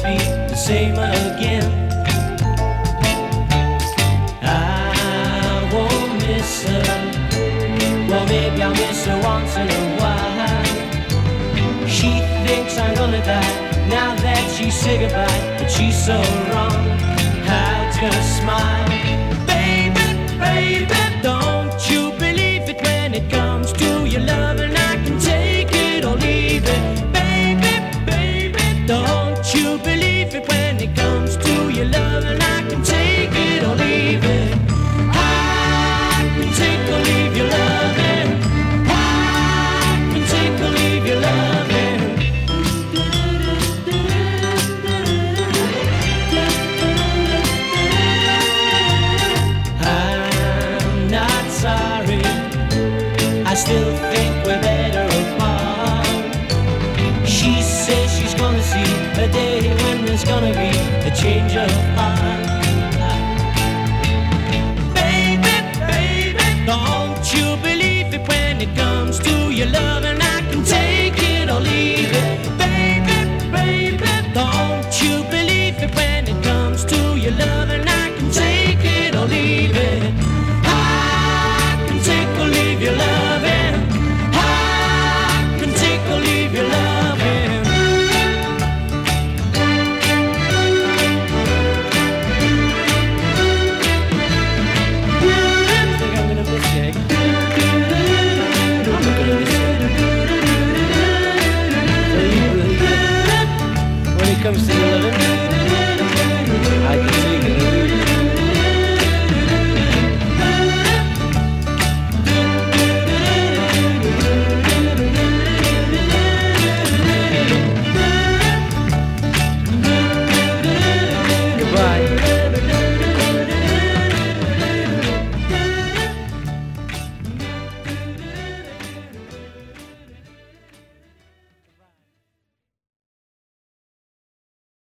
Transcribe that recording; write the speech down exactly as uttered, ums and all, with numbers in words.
be the same again. I won't miss her. Well, maybe I'll miss her once in a while. She thinks I'm gonna die now that she said goodbye, but she's so wrong. How to smile? Baby, baby, don't you believe it when it comes to your love, and I can take it or leave it. Baby, baby, don't you believe it when it comes to your love, and I can take it or leave it. I can take or leave your loving. I can take or leave your loving. I'm not sorry, I still think we're better apart. She says she's gonna see a day when there's gonna be a change of heart. Baby, baby, don't you believe it when it comes to your love, and I can take it or leave it. Baby, baby, don't you believe it when it comes to your love, and I can take it or leave it. I can take or leave your loving. I can take or leave your loving. I think I'm gonna miss you. I'm not gonna miss you. When it comes to your loving.